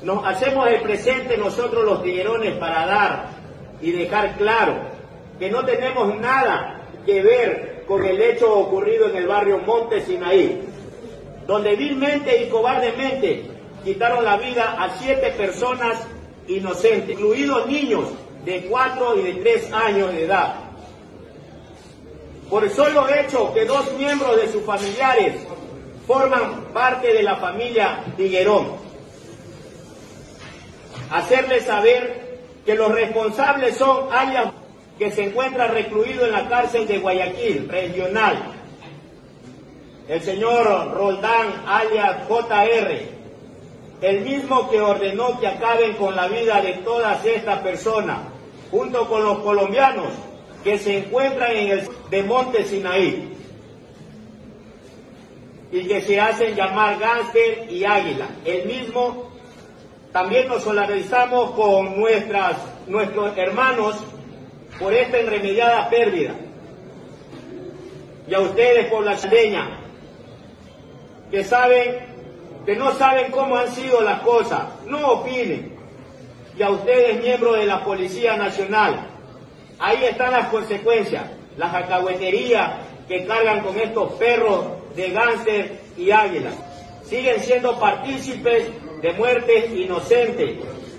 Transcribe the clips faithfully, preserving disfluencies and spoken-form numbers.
Nos hacemos el presente nosotros los tiguerones para dar y dejar claro que no tenemos nada que ver con el hecho ocurrido en el barrio Monte Sinaí, donde vilmente y cobardemente quitaron la vida a siete personas inocentes, incluidos niños de cuatro y de tres años de edad. Por el solo hecho que dos miembros de sus familiares forman parte de la familia Tiguerón. Hacerles saber que los responsables son alias que se encuentra recluido en la cárcel de Guayaquil, regional. El señor Roldán, alias J R, el mismo que ordenó que acaben con la vida de todas estas personas, junto con los colombianos que se encuentran en el de Monte Sinaí y que se hacen llamar Gánster y Águila. El mismo, también nos solidarizamos con nuestras, nuestros hermanos por esta irremediada pérdida. Y a ustedes, poblacioneña, que saben, que no saben cómo han sido las cosas, no opinen. Y a ustedes, miembros de la Policía Nacional, ahí están las consecuencias, las alcahueterías que cargan con estos perros de Gánster y Águila. Siguen siendo partícipes de muertes inocentes.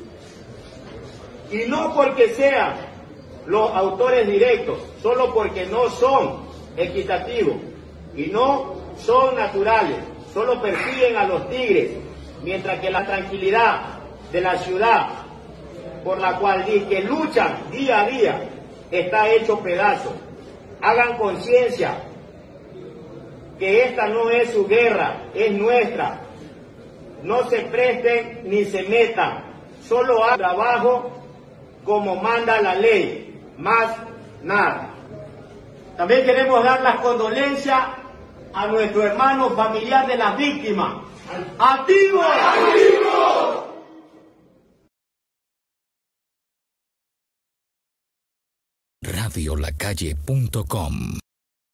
Y no porque sean los autores directos, solo porque no son equitativos y no son naturales, solo persiguen a los tigres, mientras que la tranquilidad de la ciudad por la cual que luchan día a día está hecho pedazo. Hagan conciencia que esta no es su guerra, es nuestra. No se presten ni se metan, solo hagan trabajo como manda la ley, más nada. También queremos dar las condolencias a nuestro hermano familiar de las víctimas. ¡Activo! ¡Activo! radio la calle punto com